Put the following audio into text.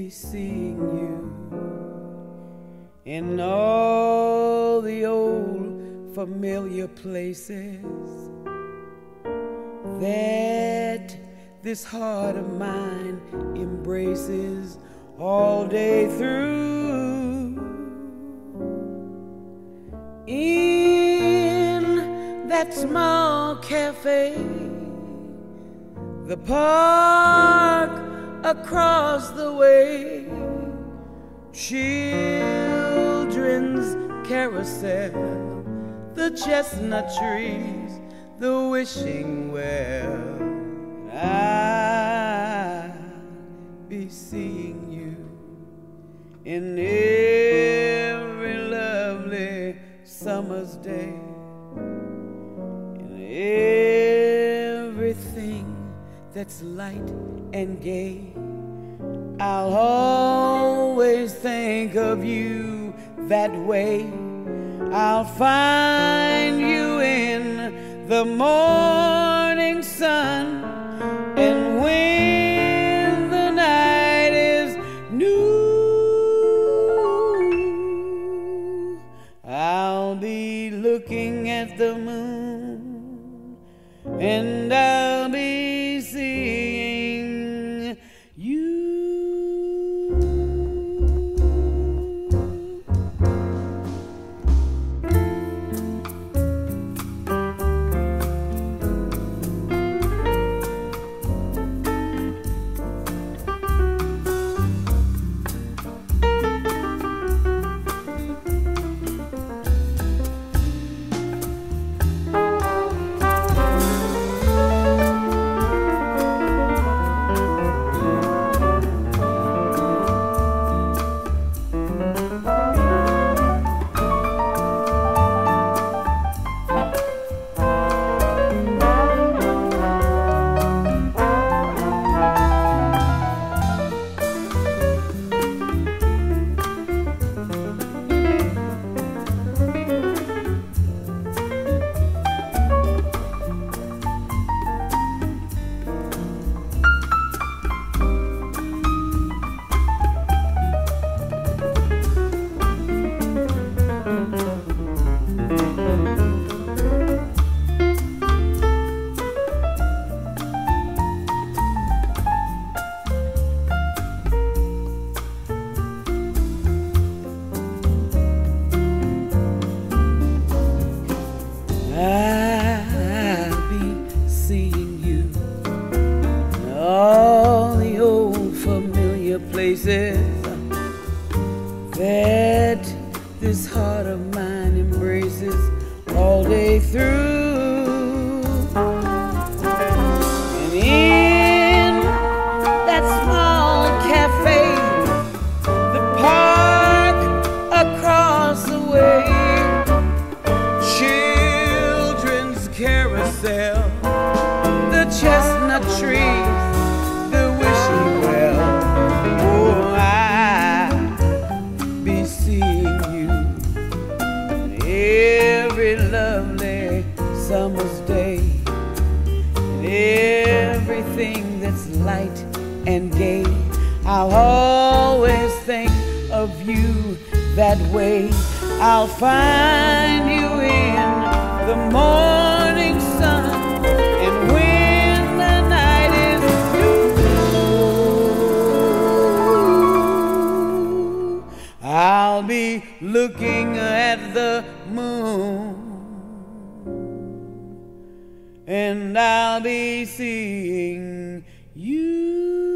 seeing you in all the old familiar places that this heart of mine embraces all day through. In that small cafe, the park across the way, children's carousel, the chestnut trees, the wishing well. I'll be seeing you in every lovely summer's day, in everything that's light and gay. I'll always think of you that way. I'll find you in the morning sun, and when the night is new, I'll be looking at the moon, and I'll be seeing you. I'll be seeing you in all the old familiar places that this heart of mine embraces all day through. And in that small cafe, the park across the way, carousel, the chestnut trees, the wishing well. Oh, I'll be seeing you in every lovely summer's day, and everything that's light and gay. I'll always think of you that way. I'll find you in the morning sun, and when the night is through, I'll be looking at the moon, and I'll be seeing you.